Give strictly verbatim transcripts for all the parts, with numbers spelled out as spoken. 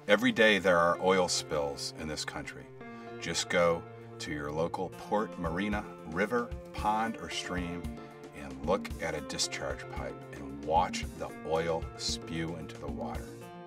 Every day there are oil spills in this country. Just go to your local port, marina, river, pond, or stream and look at a discharge pipe and watch the oil spew into the water.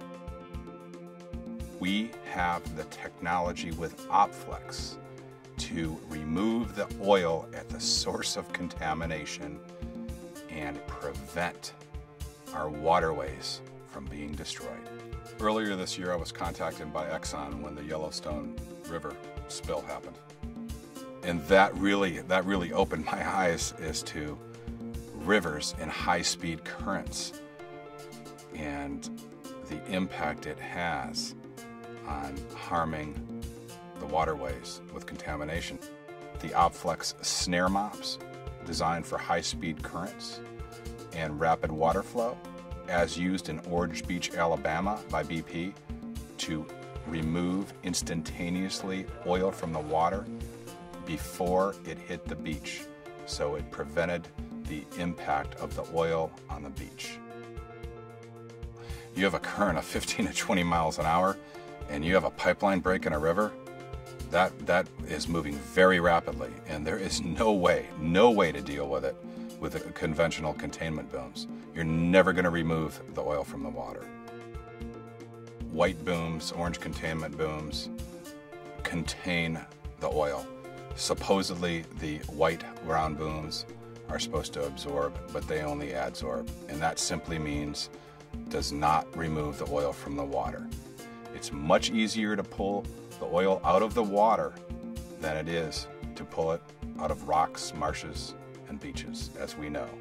We have the technology with OPFLEX to remove the oil at the source of contamination and prevent our waterways from being destroyed. Earlier this year I was contacted by Exxon when the Yellowstone River spill happened. And that really, that really opened my eyes as to rivers and high-speed currents and the impact it has on harming the waterways with contamination. The OPFLEX snare mops, designed for high-speed currents and rapid water flow, as used in Orange Beach, Alabama by B P to remove instantaneously oil from the water before it hit the beach, so it prevented the impact of the oil on the beach. You have a current of fifteen to twenty miles an hour and you have a pipeline break in a river, that, that is moving very rapidly, and there is no way, no way to deal with it with the conventional containment booms. You're never going to remove the oil from the water. White booms, orange containment booms contain the oil. Supposedly the white round booms are supposed to absorb, but they only adsorb, and that simply means does not remove the oil from the water. It's much easier to pull the oil out of the water than it is to pull it out of rocks, marshes, and beaches, as we know.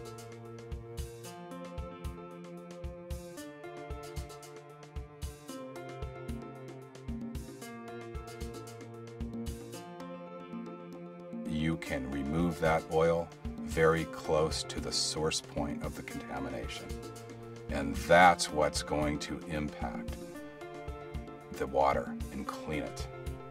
You can remove that oil very close to the source point of the contamination. And that's what's going to impact the water and clean it.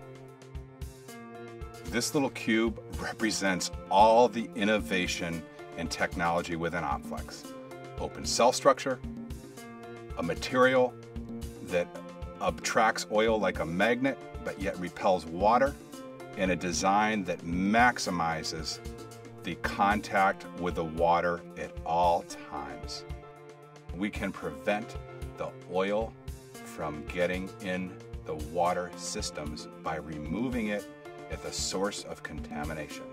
This little cube represents all the innovation and technology within OPFLEX. Open cell structure, a material that attracts oil like a magnet but yet repels water, and a design that maximizes the contact with the water at all times. We can prevent the oil from getting in the water systems by removing it at the source of contamination.